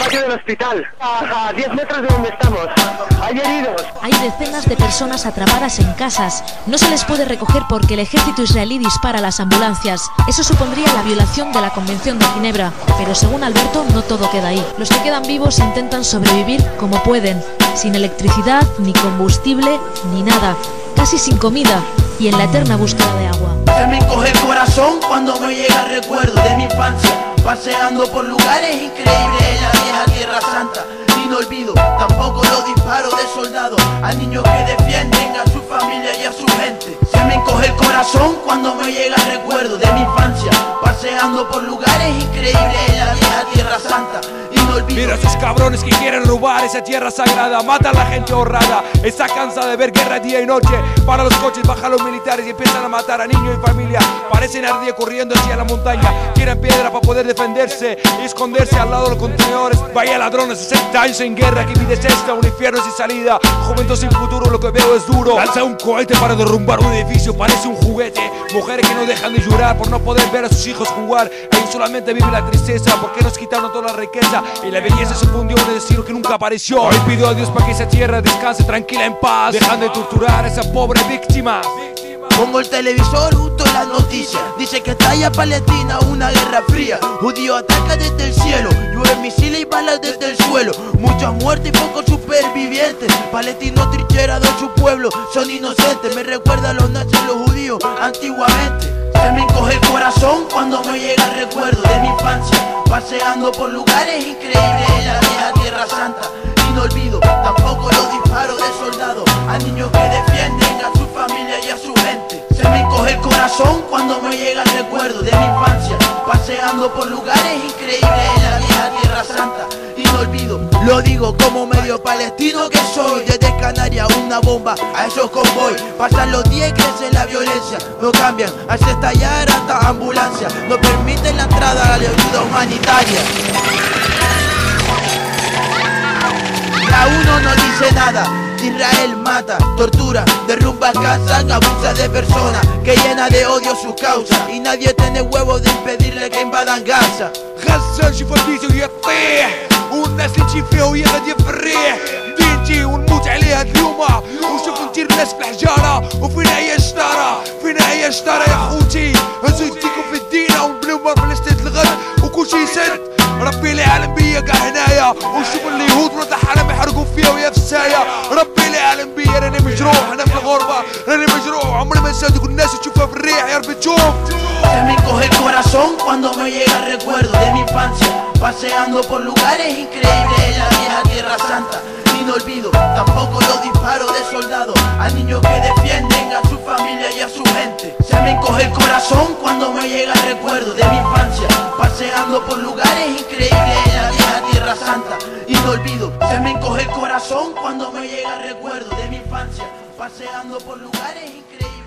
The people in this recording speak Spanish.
patio del hospital, a 10 metros de donde estamos. Hay heridos. Hay decenas de personas atrapadas en casas. No se les puede recoger porque el ejército israelí dispara a las ambulancias. Eso supondría la violación de la Convención de Ginebra. Pero según Alberto, no todo queda ahí. Los que quedan vivos intentan sobrevivir como pueden, sin electricidad, ni combustible, ni nada. Casi sin comida y en la eterna búsqueda de agua. Se me encoge el corazón cuando me llega el recuerdo de mi infancia, paseando por lugares increíbles en la vieja Tierra Santa. Y no olvido tampoco los disparos de soldados a niños que defienden a su familia y a su gente. Se me encoge el corazón cuando me llega el recuerdo de mi infancia, paseando por lugares increíbles en la vieja Tierra Santa. Mira a esos cabrones que quieren robar esa tierra sagrada, mata a la gente honrada. Está cansada de ver guerra día y noche. Para los coches, bajan los militares y empiezan a matar a niños y familia. Parecen ardía corriendo hacia la montaña. Quieren piedra para poder defenderse y esconderse al lado de los contenedores. Vaya ladrones, 60 años en guerra. ¿Qué vida es esta? Un infierno sin salida. Juventud sin futuro, lo que veo es duro. Lanza un cohete para derrumbar un edificio, parece un juguete. Mujeres que no dejan de llorar por no poder ver a sus hijos jugar. Ellos solamente viven la tristeza porque nos quitaron toda la riqueza. Y la belleza se fundió en el destino que nunca apareció. Hoy pido a Dios para que esa tierra descanse tranquila en paz. Dejan de torturar a esa pobre víctima. Pongo el televisor justo en las noticias. Dice que estalla Palestina una guerra fría. Judío ataca desde el cielo, llueven misiles y balas desde el suelo. Muchas muertes y pocos supervivientes. Palestinos trincherados en su pueblo son inocentes. Me recuerda a los nazis y los judíos antiguamente. Se me encoge el corazón cuando me llega el recuerdo de mi infancia, paseando por lugares increíbles en la vieja Tierra Santa. Y no olvido tampoco los disparos de soldados a niños que defienden a su familia y a su gente. Se me encoge el corazón cuando me llega el recuerdo de mi infancia, paseando por lugares increíbles en la vieja Tierra Santa. Y no olvido, lo digo como medio palestino que soy. Desde Canarias una bomba a esos convoy. Pasan los días y crece la violencia. No cambian, hace estallar hasta ambulancia. No permiten la entrada a la ayuda humanitaria. La UNO no dice nada. Israel mata, tortura, derrumba casas, abusa de personas, que llena de odio sus causas. Y nadie tiene huevos de impedirle que invadan Gaza. غزة نشوف الفيديو يطيح والناس اللي تجي فيها وهي غادية في الريح. دينتي ونموت عليها اليوم ونشوف ندير الناس في الحجارة. وفينا هي الشطارة، فينا هي الشطارة يا خوتي. هزو يديكم في الدينة ونبنيو فلسطين الغد وكلشي يسد. ربي لي عالم بيا كاع هنايا ونشوف اليهود ولاد الحرام يحرقوا فيا ويا في السايا. ربي لي عالم بيا راني مجروح، انا في الغربة راني مجروح. عمري ما نسى دوك الناس وتشوفها في الريح يا ربي تشوف. Se me encoge el corazón cuando me llega el recuerdo de mi infancia, paseando por lugares increíbles en la vieja Tierra Santa. Y no olvido tampoco los disparos de soldados a niños que defienden a su familia y a su gente. Se me encoge el corazón cuando me llega el recuerdo de mi infancia, paseando por lugares increíbles en la vieja Tierra Santa. Y no olvido, se me encoge el corazón cuando me llega el recuerdo de mi infancia, paseando por lugares increíbles.